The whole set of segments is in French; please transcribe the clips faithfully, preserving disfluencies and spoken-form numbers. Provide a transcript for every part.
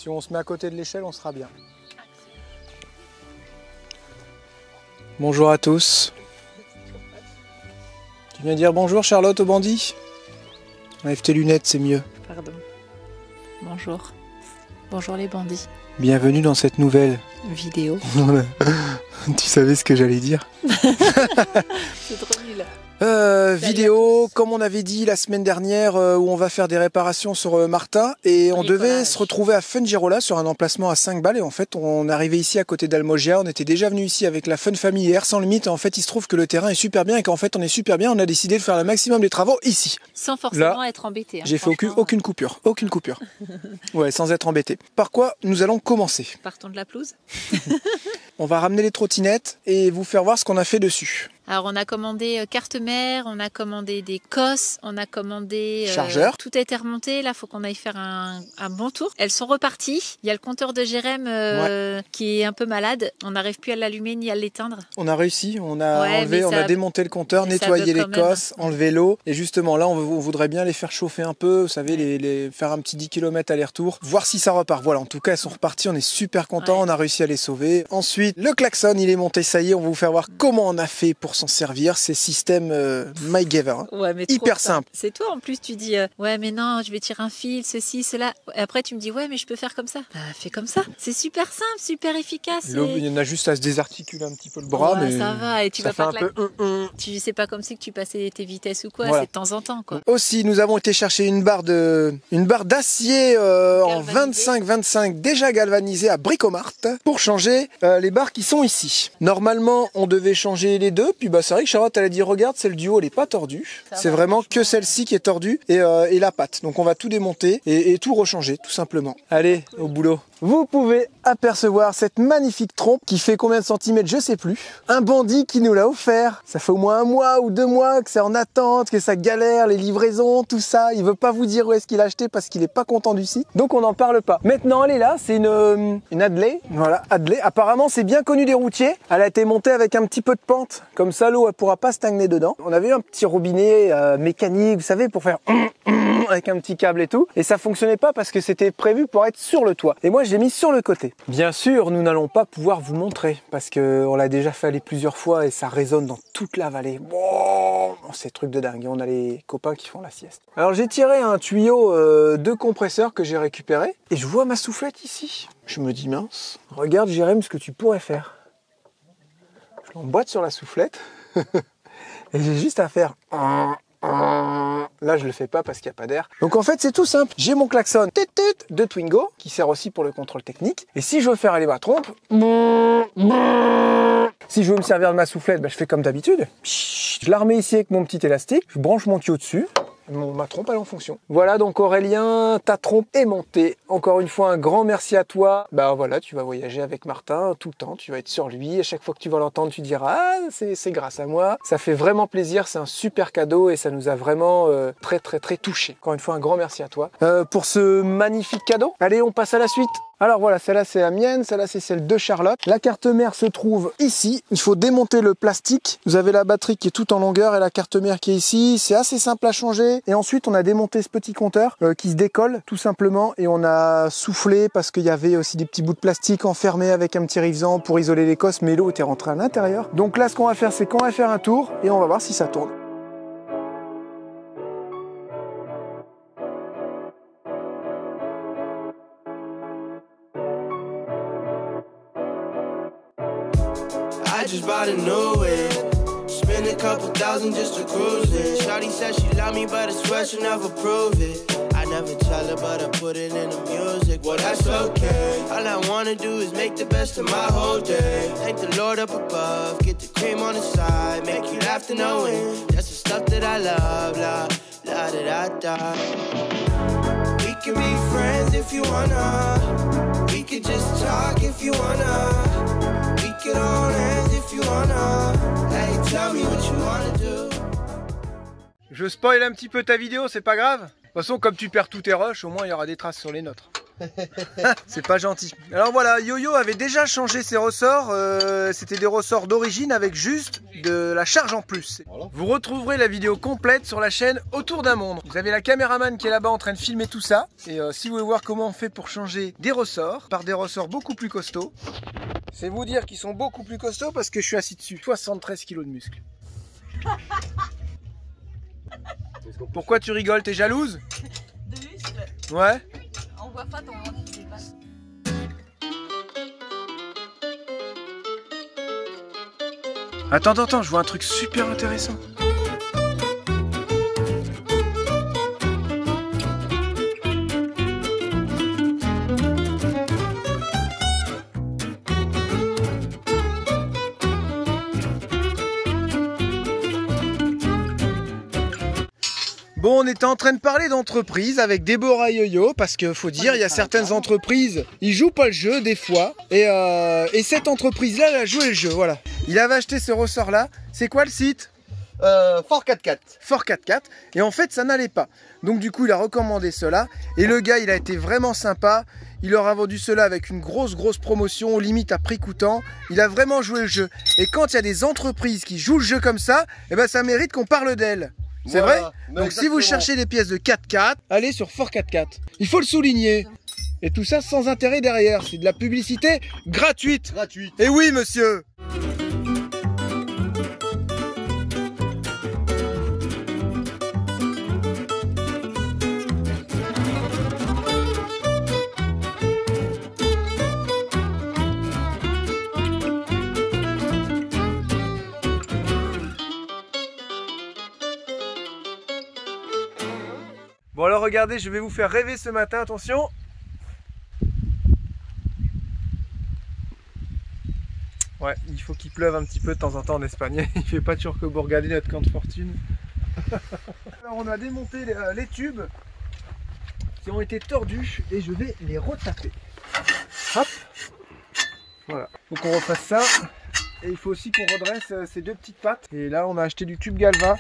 Si on se met à côté de l'échelle, on sera bien. Bonjour à tous. Tu viens dire bonjour Charlotte aux bandits? Enlève tes lunettes, c'est mieux. Pardon. Bonjour. Bonjour les bandits. Bienvenue dans cette nouvelle vidéo. Tu savais ce que j'allais dire? C'est trop nul. Euh, vidéo, comme on avait dit la semaine dernière, euh, où on va faire des réparations sur euh, Martin, et on devait se retrouver à Fungirola sur un emplacement à cinq balles, et en fait on est arrivé ici à côté d'Almogia, on était déjà venu ici avec la Fun Family et Air Sans Limite, et en fait il se trouve que le terrain est super bien, et qu'en fait on est super bien, on a décidé de faire le maximum des travaux ici. Sans forcément Là, être embêté. Hein, j'ai fait aucune, aucune coupure, aucune coupure. Ouais, sans être embêté. Par quoi nous allons commencer? Partons de la pelouse. On va ramener les trottinettes et vous faire voir ce qu'on a fait dessus. Alors on a commandé euh, carte mère, on a commandé des cosses, on a commandé... Euh, chargeur. Tout a été remonté, là il faut qu'on aille faire un, un bon tour. Elles sont reparties, il y a le compteur de Jérém euh, ouais. qui est un peu malade, on n'arrive plus à l'allumer ni à l'éteindre. On a réussi, on a ouais, enlevé, on ça, a démonté le compteur, nettoyé les cosses, enlevé l'eau. Et justement là on, on voudrait bien les faire chauffer un peu, vous savez, les, les, faire un petit dix kilomètres aller-retour, voir si ça repart. Voilà, en tout cas elles sont reparties, on est super contents, ouais. On a réussi à les sauver. Ensuite le klaxon il est monté, ça y est, on va vous faire voir comment on a fait pour s'en servir. C'est système euh, MyGaver. Ouais, mais hyper simple. C'est toi en plus, tu dis euh, ouais mais non, je vais tirer un fil, ceci, cela. Et après tu me dis ouais mais je peux faire comme ça. Bah fais comme ça. C'est super simple, super efficace. Et... il y en a juste à se désarticuler un petit peu le bras, ouais, mais ça va. Et tu ça vas fait pas un peu. Euh, euh. Tu sais pas comme c'est que tu passais tes vitesses ou quoi. Voilà. C'est de temps en temps quoi. Aussi nous avons été chercher une barre de, une barre d'acier euh, en vingt-cinq vingt-cinq déjà galvanisée à Bricomart pour changer euh, les barres qui sont ici. Normalement on devait changer les deux, puis bah c'est vrai que Charlotte elle a dit regarde, celle du haut elle est pas tordue, c'est vraiment que celle-ci qui est tordue et, euh, et la patte. Donc on va tout démonter et, et tout rechanger tout simplement. Allez au boulot. Vous pouvez apercevoir cette magnifique trompe qui fait combien de centimètres je sais plus. Un bandit qui nous l'a offert. Ça fait au moins un mois ou deux mois que c'est en attente, que ça galère, les livraisons, tout ça. Il veut pas vous dire où est-ce qu'il a acheté parce qu'il est pas content du site. Donc on n'en parle pas. Maintenant elle est là, c'est une, une Adley. Voilà, Adley. Apparemment c'est bien connu des routiers. Elle a été montée avec un petit peu de pente. Comme ça l'eau elle pourra pas stagner dedans. On avait un petit robinet euh, mécanique, vous savez, pour faire avec un petit câble et tout. Et ça fonctionnait pas parce que c'était prévu pour être sur le toit. Et moi je l'ai mis sur le côté. Bien sûr, nous n'allons pas pouvoir vous montrer parce que on l'a déjà fait aller plusieurs fois et ça résonne dans toute la vallée. Wow, c'est truc de dingue. On a les copains qui font la sieste. Alors j'ai tiré un tuyau euh, de compresseur que j'ai récupéré et je vois ma soufflette ici. Je me dis mince, regarde Jérém ce que tu pourrais faire. Je l'emboîte sur la soufflette et j'ai juste à faire... Là, je le fais pas parce qu'il n'y a pas d'air. Donc en fait, c'est tout simple. J'ai mon klaxon de Twingo qui sert aussi pour le contrôle technique. Et si je veux faire aller ma trompe, si je veux me servir de ma soufflette, bah, je fais comme d'habitude. Je la remets ici avec mon petit élastique. Je branche mon tuyau dessus. Mon, ma trompe elle est en fonction. Voilà donc Aurélien, ta trompe est montée. Encore une fois un grand merci à toi. Bah voilà, tu vas voyager avec Martin tout le temps, tu vas être sur lui. À chaque fois que tu vas l'entendre, tu diras ah c'est grâce à moi. Ça fait vraiment plaisir, c'est un super cadeau et ça nous a vraiment euh, très très très touché. Encore une fois un grand merci à toi euh, pour ce magnifique cadeau. Allez on passe à la suite. Alors voilà, celle-là c'est la mienne, celle-là c'est celle de Charlotte. La carte mère se trouve ici. Il faut démonter le plastique. Vous avez la batterie qui est toute en longueur et la carte mère qui est ici. C'est assez simple à changer. Et ensuite, on a démonté ce petit compteur euh, qui se décolle tout simplement. Et on a soufflé parce qu'il y avait aussi des petits bouts de plastique enfermés avec un petit rivesan pour isoler les cosses. Mais l'eau était rentrée à l'intérieur. Donc là, ce qu'on va faire, c'est qu'on va faire un tour et on va voir si ça tourne. I just bought a new whip. Spend a couple thousand just to cruise it. Shawty said she love me, but I swear she never prove it. I never tell her, but I put it in the music. Well, that's okay. All I wanna do is make the best of my whole day. Thank the Lord up above, get the cream on the side, make you laugh to no end. That's the stuff that I love, la la da da da. We can be friends if you wanna. We could just talk if you wanna. We could hold hands if you wanna. Hey, tell me what you wanna do. Je spoil un petit peu ta vidéo, c'est pas grave. De toute façon, comme tu perds tous tes rushs, au moins il y aura des traces sur les nôtres. C'est pas gentil. Alors voilà, Yo-Yo avait déjà changé ses ressorts. Euh, C'était des ressorts d'origine avec juste de la charge en plus. Voilà. Vous retrouverez la vidéo complète sur la chaîne Autour d'un monde. Vous avez la caméraman qui est là-bas en train de filmer tout ça. Et euh, si vous voulez voir comment on fait pour changer des ressorts, par des ressorts beaucoup plus costauds, c'est vous dire qu'ils sont beaucoup plus costauds parce que je suis assis dessus. soixante-treize kilos de muscles. Pourquoi tu rigoles? T'es jalouse? De muscles? Ouais. On voit pas ton ventre qui dépasse. Attends, attends, attends, je vois un truc super intéressant. Bon, on était en train de parler d'entreprise avec Déborah et Yo-Yo parce qu'il faut dire, il y a certaines entreprises, ils jouent pas le jeu des fois. Et, euh, et cette entreprise-là, elle a joué le jeu, voilà. Il avait acheté ce ressort-là. C'est quoi le site? euh, Fort quatre-quatre. Fort quatre-quatre. Et en fait, ça n'allait pas. Donc du coup, il a recommandé cela. Et le gars, il a été vraiment sympa. Il leur a vendu cela avec une grosse, grosse promotion, limite à prix coûtant. Il a vraiment joué le jeu. Et quand il y a des entreprises qui jouent le jeu comme ça, eh ben, ça mérite qu'on parle d'elles. C'est voilà, vrai? Donc exactement. Si vous cherchez des pièces de quatre-quatre, allez sur Fort quatre-quatre. Il faut le souligner. Et tout ça sans intérêt derrière. C'est de la publicité gratuite. Gratuite. Et oui, monsieur. Bon alors regardez, je vais vous faire rêver ce matin, attention. Ouais, il faut qu'il pleuve un petit peu de temps en temps en Espagne. Il fait pas toujours que vous regardez notre camp de fortune. Alors on a démonté les, euh, les tubes qui ont été tordus et je vais les retaper. Hop. Voilà. Faut qu'on refasse ça. Et il faut aussi qu'on redresse euh, ces deux petites pattes. Et là on a acheté du tube Galva.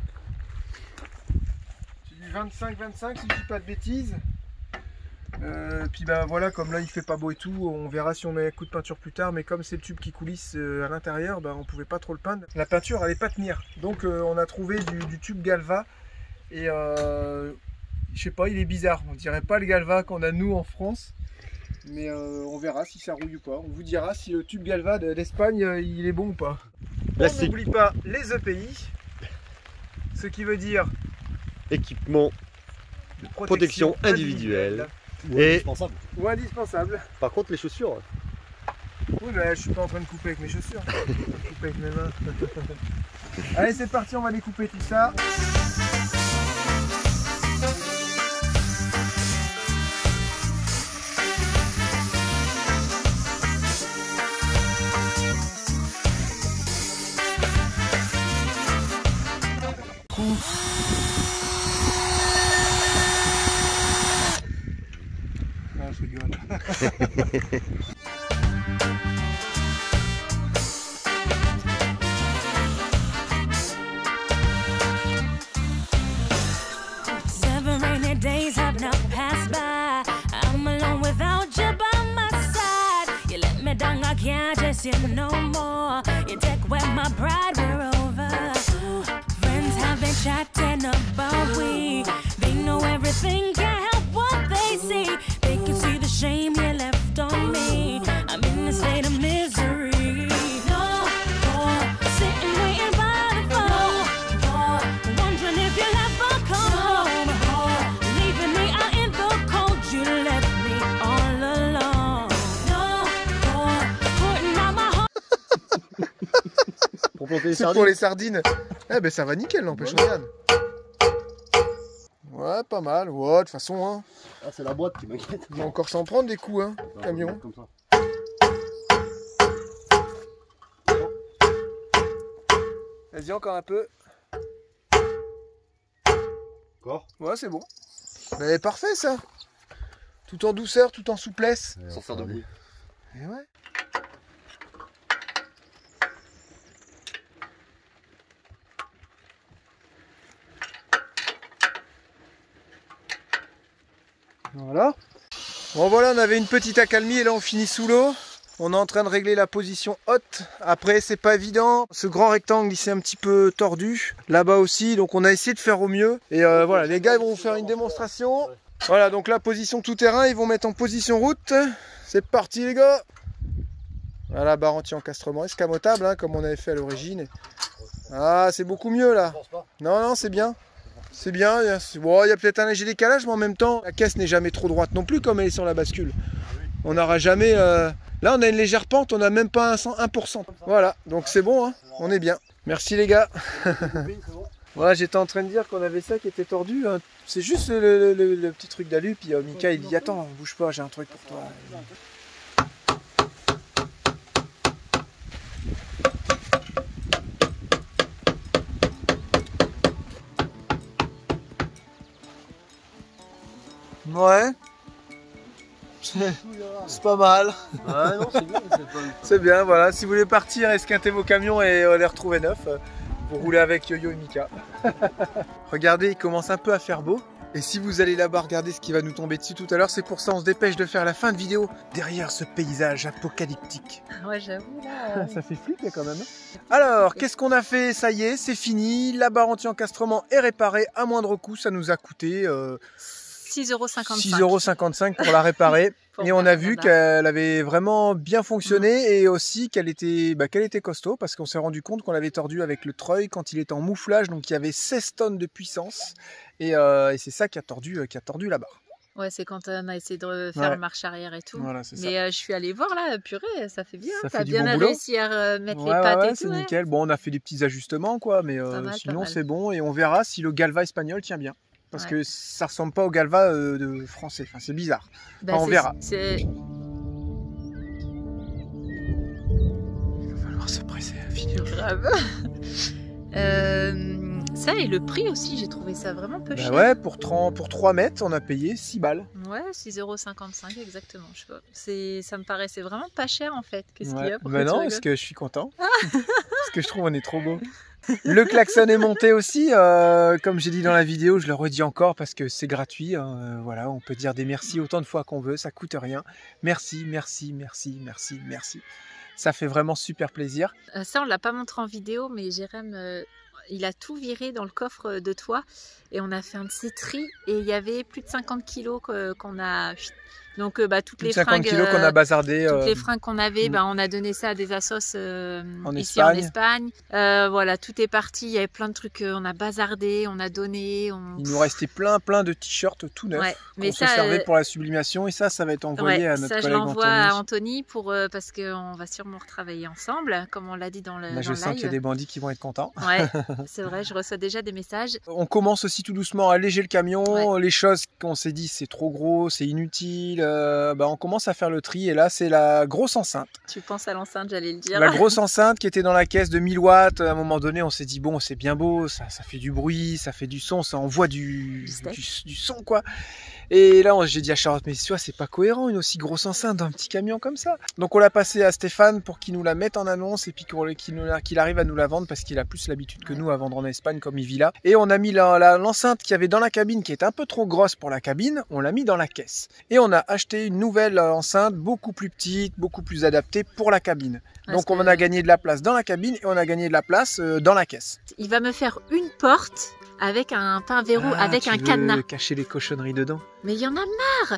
vingt-cinq vingt-cinq si je dis pas de bêtises. Euh, puis ben voilà, comme là il fait pas beau et tout, on verra si on met un coup de peinture plus tard, mais comme c'est le tube qui coulisse euh, à l'intérieur, ben on pouvait pas trop le peindre. La peinture allait pas tenir, donc euh, on a trouvé du, du tube Galva et euh, je sais pas, il est bizarre, on dirait pas le Galva qu'on a nous en France, mais euh, on verra si ça rouille ou pas. On vous dira si le tube Galva d'Espagne euh, il est bon ou pas. On n'oublie pas les E P I, ce qui veut dire équipement de protection, protection individuelle, individuelle. Ou et indispensable. Ou indispensable. Par contre les chaussures. Oui mais je suis pas en train de couper avec mes chaussures. Je vais couper avec mes mains. Allez c'est parti, on va découper tout ça. Non, je rigole. Seven rainy days have now passed by. I'm alone without you by my side. You let me down, I can't just you no more. You take away my pride, we're over. Friends have been chatting about we. They know everything, can't help what they see. They can see the shame you left on me. I'm in a state of misery. No more sitting waiting by the phone. No more wondering if you'll ever come home. No more leaving me out in the cold. You left me all alone. No more putting out my heart. Pour planter les C'est sardines. pour les sardines. Eh ben ça va nickel, n'empêche, regarde. Ouais, pas mal. Ouais, de toute façon, hein. Ah, c'est la boîte qui m'inquiète. On va encore s'en prendre des coups, hein, Non, camion. comme ça. Vas-y, encore un peu. Encore. Ouais, c'est bon. Mais parfait, ça. Tout en douceur, tout en souplesse. Sans faire de bruit. Et ouais. Voilà. Bon voilà, on avait une petite accalmie et là on finit sous l'eau. On est en train de régler la position haute. Après, c'est pas évident. Ce grand rectangle, il s'est un petit peu tordu. Là-bas aussi, donc on a essayé de faire au mieux. Et euh, voilà, les gars, ils vont vous faire une démonstration. Voilà, donc la position tout terrain, ils vont mettre en position route. C'est parti, les gars. Voilà, barre anti-encastrement escamotable, hein, comme on avait fait à l'origine. Ah, c'est beaucoup mieux là. Non, non, c'est bien. C'est bien. Bon, il y a peut-être un léger décalage, mais en même temps, la caisse n'est jamais trop droite non plus, comme elle est sur la bascule. On n'aura jamais... Euh... Là, on a une légère pente, on n'a même pas un pour cent. Voilà, donc c'est bon, hein, on est bien. Merci les gars. Voilà, j'étais en train de dire qu'on avait ça qui était tordu. Hein. C'est juste le, le, le, le petit truc d'alu. Puis euh, Mika, il dit attends, bouge pas, j'ai un truc pour toi. Ouais. C'est pas mal. Ah non, c'est bien, c'est bien, voilà. Si vous voulez partir, esquinter vos camions et euh, les retrouver neufs, vous roulez avec Yo-Yo et Mika. Regardez, il commence un peu à faire beau. Et si vous allez là-bas regarder ce qui va nous tomber dessus tout à l'heure, c'est pour ça on se dépêche de faire la fin de vidéo derrière ce paysage apocalyptique. Ouais, j'avoue là. Ça fait flipper quand même. Alors, qu'est-ce qu'on a fait? Ça y est, c'est fini. La barre anti-encastrement est réparée à moindre coût. Ça nous a coûté... Euh, six euros cinquante-cinq. six euros cinquante-cinq pour la réparer. Et on a vu qu'elle avait vraiment bien fonctionné mmh. et aussi qu'elle était, bah, qu'elle était costaud parce qu'on s'est rendu compte qu'on l'avait tordu avec le treuil quand il était en mouflage. Donc il y avait seize tonnes de puissance et, euh, et c'est ça qui a tordu, euh, qui a tordu la barre. Ouais, c'est quand on a essayé de faire ouais. marche arrière et tout. Voilà, mais euh, je suis allée voir là, purée, ça fait bien. Ça fait du bien bon réussi à mettre ouais, les pattes ouais, et tout. C'est ouais. nickel. Bon, on a fait des petits ajustements quoi, mais euh, mal, sinon c'est bon et on verra si le Galva espagnol tient bien. Parce ouais. que ça ressemble pas au Galva euh, de français. Enfin, c'est bizarre. Bah, enfin, on verra. C'est... Il va falloir se presser à finir. Grave. euh, ça et le prix aussi, j'ai trouvé ça vraiment peu bah cher. Ouais, pour, trente, pour trois mètres, on a payé six balles. Ouais, six euros cinquante-cinq exactement. Je sais pas. C'est, ça me paraissait vraiment pas cher en fait. Qu'est-ce ouais. qu'il y a pour bah non, parce que je suis content. Parce que je trouve on est trop beau. Le klaxon est monté aussi, euh, comme j'ai dit dans la vidéo, je le redis encore parce que c'est gratuit. Hein, euh, voilà, on peut dire des merci autant de fois qu'on veut, ça coûte rien. Merci, merci, merci, merci, merci. Ça fait vraiment super plaisir. Euh, ça, on l'a pas montré en vidéo, mais Jérém, euh, il a tout viré dans le coffre de toit et on a fait un petit tri et il y avait plus de cinquante kilos qu'on a... Donc euh, bah, toutes les cinquante fringues kilos qu'on a bazardé, toutes euh... les fringues qu'on avait, bah, on a donné ça à des assos euh, en ici Espagne. en Espagne. Euh, voilà, tout est parti. Il y avait plein de trucs, euh, on a bazardé, on a donné. On... Il nous restait plein plein de t-shirts tout neufs ouais, qu'on se servait euh... pour la sublimation et ça, ça va être envoyé ouais, à notre ça, collègue je l'envoie Anthony. à Anthony pour euh, parce qu'on va sûrement retravailler ensemble, comme on l'a dit dans le. Là, dans je le sens live. qu'il y a des bandits qui vont être contents. Ouais, c'est vrai, je reçois déjà des messages. On commence aussi tout doucement à alléger le camion. Ouais. Les choses qu'on s'est dit c'est trop gros, c'est inutile. Euh, bah, on commence à faire le tri et là c'est la grosse enceinte. Tu penses à l'enceinte, j'allais le dire. La grosse enceinte qui était dans la caisse de mille watts. À un moment donné, on s'est dit bon, c'est bien beau, ça, ça fait du bruit, ça fait du son, ça envoie du, du, du son quoi. Et là, j'ai dit à Charlotte, mais tu vois, c'est pas cohérent une aussi grosse enceinte dans un petit camion comme ça. Donc on l'a passé à Stéphane pour qu'il nous la mette en annonce et puis qu'il qu'il arrive à nous la vendre parce qu'il a plus l'habitude que nous à vendre en Espagne comme il vit là. Et on a mis l'enceinte qu'il y avait dans la cabine qui est un peu trop grosse pour la cabine, on l'a mis dans la caisse. Et on a acheté une nouvelle enceinte beaucoup plus petite, beaucoup plus adaptée pour la cabine. Parce Donc on que... a gagné de la place dans la cabine et on a gagné de la place dans la caisse. Il va me faire une porte avec un pain verrou, ah, avec un cadenas. Cacher les cochonneries dedans. Mais il y en a marre.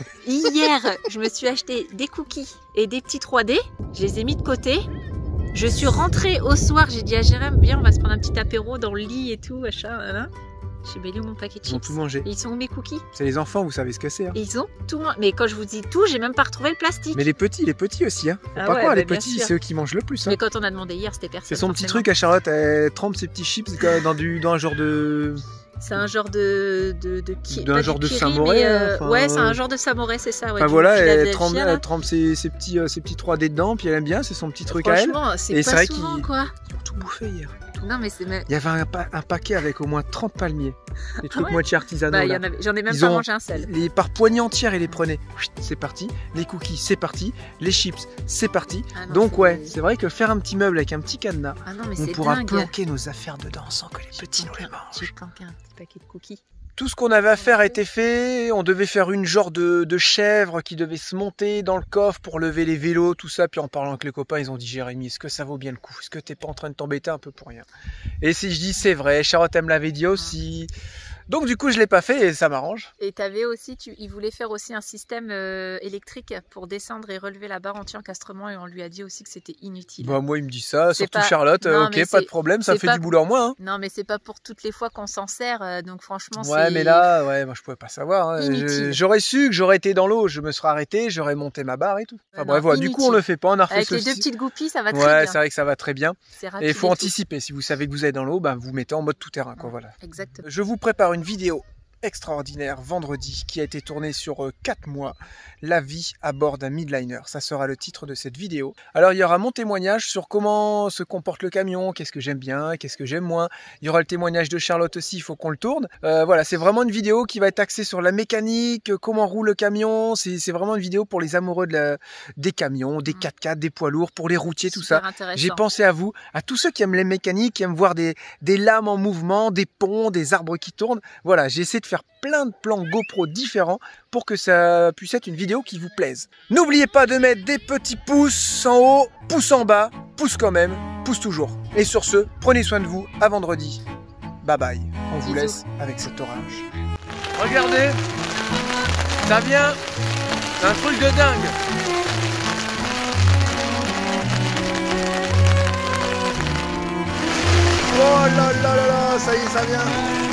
Hier, je me suis acheté des cookies et des petits trois D. Je les ai mis de côté. Je suis rentrée au soir. J'ai dit à Jérém, viens, on va se prendre un petit apéro dans le lit et tout, machin. Hein. J'ai belé mon paquet de chips. Ils ont tout mangé. Et ils sont où mes cookies? C'est les enfants, vous savez ce que c'est. Hein. Et ils ont tout mangé. Mais quand je vous dis tout, j'ai même pas retrouvé le plastique. Mais les petits, les petits aussi. Hein. Faut ah pas ouais, croire, bah les petits, c'est eux qui mangent le plus. Hein. Mais quand on a demandé hier, c'était personne. C'est son forcément. petit truc à Charlotte. Elle trempe ses petits chips dans, du, dans un genre de. C'est un genre de de de qui d'un genre de samouraï. Euh, enfin, ouais, c'est un genre de samouraï, c'est ça. Ouais, enfin voilà, elle trempe, elle trempe ses, ses petits euh, ses petits trois D dedans, puis elle aime bien, c'est son petit truc à elle. Franchement, c'est pas vrai souvent quoi. Ils ont tout bouffé hier. Tout. Non mais c'est. Il y avait un, un paquet avec au moins trente palmiers, des trucs ah ouais moitié artisanaux. Bah, y en avait, j'en ai même Ils pas ont, mangé un seul. Les par poignées entières, ils les prenaient. C'est parti. Les cookies, c'est parti. Les chips, c'est parti. Ah non, Donc ouais, c'est vrai que faire un petit meuble avec un petit cadenas, ah non, mais on pourra dingue. planquer nos affaires dedans sans que les petits nous les mangent. J'ai planqué un petit paquet de cookies. Tout ce qu'on avait à faire a été fait. On devait faire une genre de, de chèvre qui devait se monter dans le coffre pour lever les vélos, tout ça. Puis en parlant avec les copains, ils ont dit Jérémy, est-ce que ça vaut bien le coup? Est-ce que t'es pas en train de t'embêter un peu pour rien? Et si je dis c'est vrai, Charlotte elle me l'avait dit aussi. Donc du coup je l'ai pas fait et ça m'arrange. Et t'avais aussi, tu, il voulait faire aussi un système euh, électrique pour descendre et relever la barre anti-encastrement et on lui a dit aussi que c'était inutile. Bah moi il me dit ça, C'est surtout pas... Charlotte, non, ok pas de problème, ça fait pas... du boulot en moins. Hein. Non mais c'est pas pour toutes les fois qu'on s'en sert, euh, donc franchement c'est... Ouais mais là, ouais, moi je pouvais pas savoir. Hein. J'aurais su que j'aurais été dans l'eau, je me serais arrêté, j'aurais monté ma barre et tout. Enfin non, bref, voilà, du coup on le fait pas, on a refait avec ceci. les deux petites goupilles ça va très ouais, bien. Ouais c'est vrai que ça va très bien. Et il faut anticiper, tout. Si vous savez que vous êtes dans l'eau, bah, vous mettez en mode tout terrain quoi, voilà. Exactement. Je vous prépare une vidéo extraordinaire vendredi qui a été tourné sur quatre mois, la vie à bord d'un midliner, ça sera le titre de cette vidéo. Alors il y aura mon témoignage sur comment se comporte le camion, qu'est-ce que j'aime bien, qu'est-ce que j'aime moins, il y aura le témoignage de Charlotte aussi, il faut qu'on le tourne. Euh, voilà, c'est vraiment une vidéo qui va être axée sur la mécanique, comment roule le camion, c'est vraiment une vidéo pour les amoureux de la, des camions, des quatre-quatre, des poids lourds, pour les routiers, tout ça. J'ai pensé à vous, à tous ceux qui aiment les mécaniques, qui aiment voir des, des lames en mouvement, des ponts, des arbres qui tournent. Voilà, j'ai essayé de faire plein de plans GoPro différents pour que ça puisse être une vidéo qui vous plaise. N'oubliez pas de mettre des petits pouces en haut, pouces en bas, pouces quand même, pouces toujours. Et sur ce, prenez soin de vous, à vendredi. Bye bye, on vous laisse avec cet orage. Regardez, ça vient d'un truc de dingue. Oh là là là là, ça y est, ça vient.